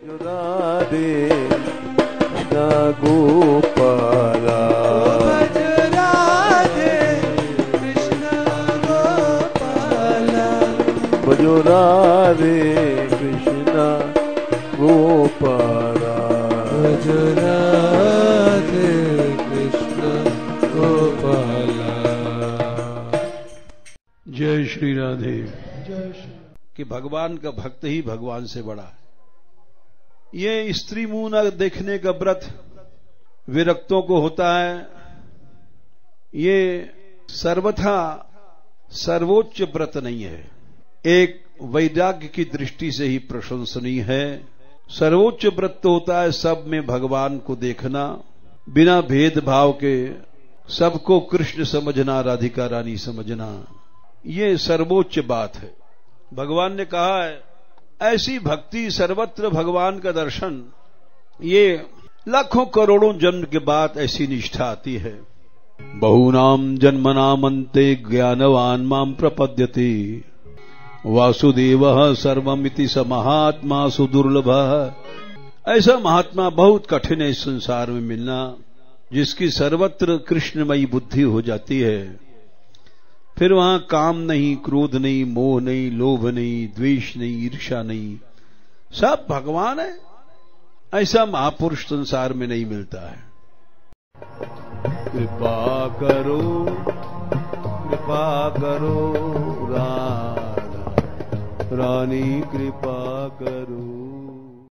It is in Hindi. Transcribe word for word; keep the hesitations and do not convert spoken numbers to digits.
राधे कृष्ण गोपाला भज राधे कृष्ण गोपाला भजो राधे कृष्ण गोपाला भज राधे कृष्ण गोपाला। जय श्री राधे। जय श्री कि भगवान का भक्त ही भगवान से बड़ा है। ये स्त्री मुंह न देखने का व्रत विरक्तों को होता है। ये सर्वथा सर्वोच्च व्रत नहीं है, एक वैराग्य की दृष्टि से ही प्रशंसनीय है। सर्वोच्च व्रत तो होता है सब में भगवान को देखना, बिना भेदभाव के सबको कृष्ण समझना, राधिका रानी समझना, ये सर्वोच्च बात है। भगवान ने कहा है ऐसी भक्ति, सर्वत्र भगवान का दर्शन, ये लाखों करोड़ों जन्म के बाद ऐसी निष्ठा आती है। बहुनाम जन्मनामन्ते ज्ञानवान माम प्रपद्यते वासुदेवः सर्वमिति स महात्मा सुदुर्लभः। ऐसा महात्मा बहुत कठिन है इस संसार में मिलना, जिसकी सर्वत्र कृष्णमयी बुद्धि हो जाती है। फिर वहां काम नहीं, क्रोध नहीं, मोह नहीं, लोभ नहीं, द्वेष नहीं, ईर्ष्या नहीं, सब भगवान है। ऐसा महापुरुष संसार में नहीं मिलता है। कृपा करो कृपा करो राधा रानी कृपा करो।